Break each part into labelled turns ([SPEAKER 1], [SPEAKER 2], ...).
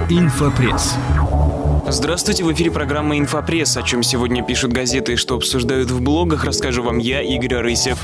[SPEAKER 1] Инфопресс.
[SPEAKER 2] Здравствуйте, в эфире программа «Инфопресс». О чем сегодня пишут газеты и что обсуждают в блогах, расскажу вам я, Игорь Рысев.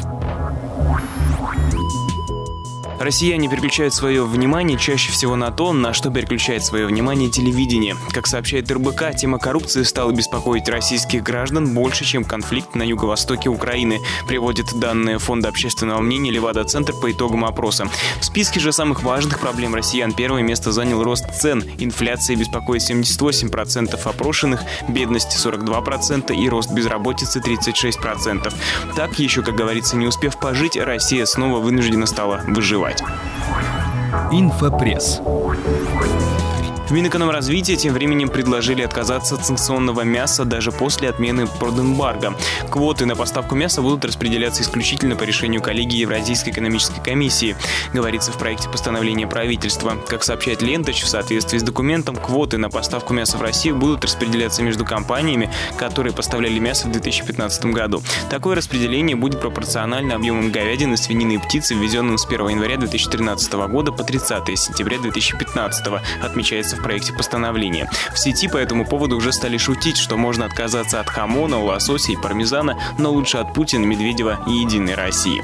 [SPEAKER 2] Россияне переключают свое внимание чаще всего на то, на что переключает свое внимание телевидение. Как сообщает РБК, тема коррупции стала беспокоить российских граждан больше, чем конфликт на юго-востоке Украины, приводит данные Фонда общественного мнения «Левада-Центр» по итогам опроса. В списке же самых важных проблем россиян первое место занял рост цен. Инфляция беспокоит 78% опрошенных, бедность 42% и рост безработицы 36%. Так, еще, как говорится, не успев пожить, Россия снова вынуждена стала выживать.
[SPEAKER 1] Инфопресс.
[SPEAKER 2] В Минэкономразвития тем временем предложили отказаться от санкционного мяса даже после отмены продэмбарго. Квоты на поставку мяса будут распределяться исключительно по решению коллегии Евразийской экономической комиссии, говорится в проекте постановления правительства. Как сообщает Лентач, в соответствии с документом, квоты на поставку мяса в Россию будут распределяться между компаниями, которые поставляли мясо в 2015 году. Такое распределение будет пропорционально объемам говядины, свинины и птицы, ввезенным с 1 января 2013 года по 30 сентября 2015, отмечается в проекте постановления. В сети по этому поводу уже стали шутить, что можно отказаться от хамона, лосося и пармезана, но лучше от Путина, Медведева и Единой России.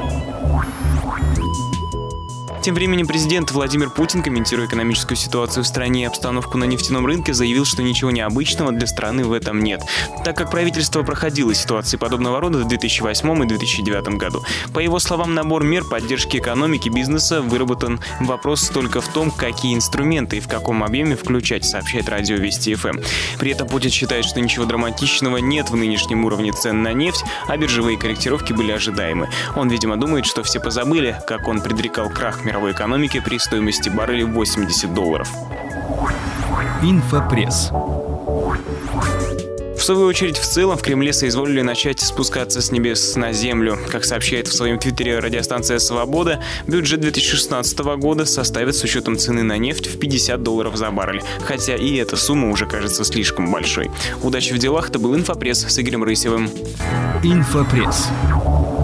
[SPEAKER 2] Тем временем президент Владимир Путин, комментируя экономическую ситуацию в стране и обстановку на нефтяном рынке, заявил, что ничего необычного для страны в этом нет, так как правительство проходило ситуации подобного рода в 2008 и 2009 году. По его словам, набор мер поддержки экономики и бизнеса выработан. Вопрос только в том, какие инструменты и в каком объеме включать, сообщает радио Вести ФМ. При этом Путин считает, что ничего драматичного нет в нынешнем уровне цен на нефть, а биржевые корректировки были ожидаемы. Он, видимо, думает, что все позабыли, как он предрекал крах мировой экономики при стоимости барреля $80.
[SPEAKER 1] Инфопресс.
[SPEAKER 2] В свою очередь, в целом, в Кремле соизволили начать спускаться с небес на землю. Как сообщает в своем твиттере радиостанция «Свобода», бюджет 2016 года составит с учетом цены на нефть в $50 за баррель. Хотя и эта сумма уже кажется слишком большой. Удачи в делах. Это был Инфопресс с Игорем Рысевым.
[SPEAKER 1] Инфопресс.